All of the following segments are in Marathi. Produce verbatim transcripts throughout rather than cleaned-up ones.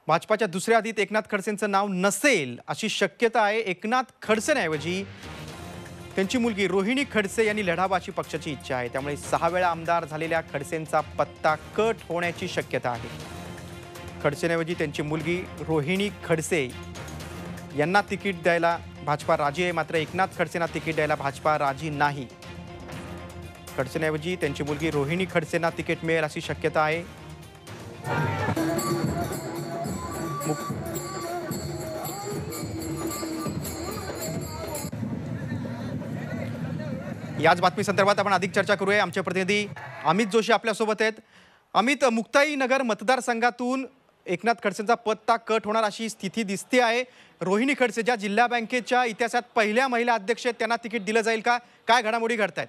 भाजपाच्या दुसऱ्या यादीत एकनाथ खडसेंचं नाव नसेल अशी शक्यता आहे। एकनाथ खडसेंऐवजी त्यांची मुलगी रोहिणी खडसे यांनी लढावाची पक्षाची इच्छा आहे, त्यामुळे सहा वेळा आमदार झालेल्या खडसेंचा पत्ता कट होण्याची शक्यता आहे। खडसेंऐवजी त्यांची मुलगी रोहिणी खडसे यांना तिकीट द्यायला भाजपा राजी आहे, मात्र एकनाथ खडसेंना तिकीट द्यायला भाजपा राजी नाही। खडसेंऐवजी त्यांची मुलगी रोहिणी खडसेंना तिकीट मिळेल अशी शक्यता आहे। याच बातमी संदर्भात आपण अधिक चर्चा करूया। आमचे प्रतिनिधी अमित जोशी आपल्या सोबत आहेत। अमित, मुक्ताईनगर मतदारसंघातून एकनाथ खडसेंचा पत्ता कट होणार अशी स्थिती दिसते आहे। रोहिणी खडसे ज्या जिल्हा बँकेच्या इतिहासात पहिल्या महिला अध्यक्ष आहेत, त्यांना तिकीट दिलं जाईल का? काय घडामोडी घडतायत?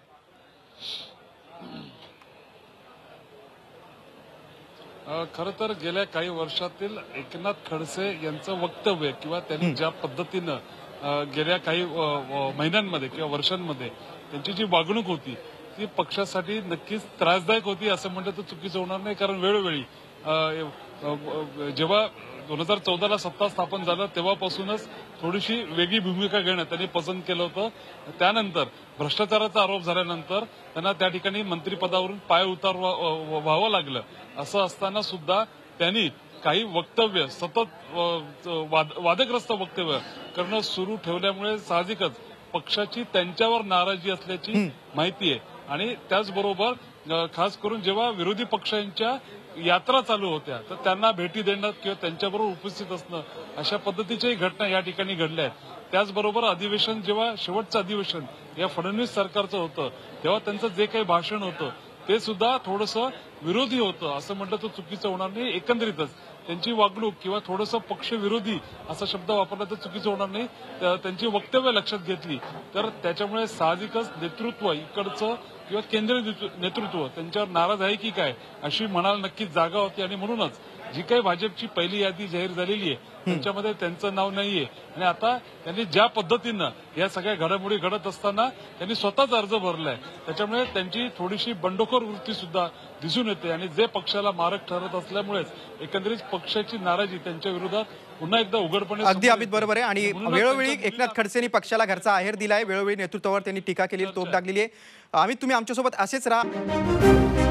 खरं तर गेल्या काही वर्षातील एकनाथ खडसे यांचं वक्तव्य किंवा त्यांनी ज्या पद्धतीनं गेल्या काही महिन्यांमध्ये किंवा वर्षांमध्ये त्यांची जी वागणूक होती ती पक्षासाठी नक्कीच त्रासदायक होती असं म्हटलं तर चुकीचं होणार नाही। कारण वेळोवेळी जेव्हा दोन हजार चौदाला सत्ता स्थापन झालं तेव्हापासूनच थोडीशी वेगळी भूमिका घेणं त्यांनी पसंत केलं होतं। त्यानंतर भ्रष्टाचाराचा आरोप झाल्यानंतर त्यांना त्या ठिकाणी मंत्रिपदावरून पाय उतार व्हावं लागलं। असं असताना सुद्धा त्यांनी काही वक्तव्य सतत वादग्रस्त वक्तव्य करणं सुरू ठेवल्यामुळे साहजिकच पक्षाची त्यांच्यावर नाराजी असल्याची माहिती आहे। आणि त्याचबरोबर खास करून जेव्हा विरोधी पक्षांच्या यात्रा चालू होत्या तर त्यांना भेटी देणं किंवा त्यांच्याबरोबर उपस्थित असणं अशा पद्धतीच्याही घटना या ठिकाणी घडल्या आहेत। त्याचबरोबर अधिवेशन जेव्हा शेवटचं अधिवेशन या फडणवीस सरकारचं होतं तेव्हा त्यांचं जे काही भाषण होतं ते सुद्धा थोडंसं विरोधी होतं असं म्हटलं तर चुकीचं होणार नाही। एकंदरीतच त्यांची वागणूक किंवा थोडंसं पक्षविरोधी असा शब्द वापरला तर चुकीचं होणार नाही। त्यांची वक्तव्य लक्षात घेतली तर त्याच्यामुळे साहजिकच नेतृत्व इकडचं किंवा केंद्रीय नेतृत्व त्यांच्यावर नाराज आहे की काय अशी म्हणाल नक्कीच जागा होती। आणि म्हणूनच जी काही भाजपची पहिली यादी जाहीर झालेली आहे त्यांच्यामध्ये त्यांचं नाव नाहीये। आणि आता त्यांनी ज्या पद्धतीनं या सगळ्या घडामोडी घडत असताना त्यांनी स्वतःच अर्ज भरलाय, त्याच्यामुळे त्यांची थोडीशी बंडखोर वृत्ती सुद्धा दिसून येते। आणि जे पक्षाला मारक ठरत असल्यामुळेच एकंदरीत पक्षाची नाराजी त्यांच्या विरोधात पुन्हा एकदा उघडपणे अगदी अमित बरोबर आहे। आणि वेळोवेळी एकनाथ खडसेंनी पक्षाला घरचा आहेर दिलाय, वेळोवेळी नेतृत्वावर त्यांनी टीका केली, तोप दागलेली आहे। अमित, तुम्ही आमच्यासोबत असेच राहा।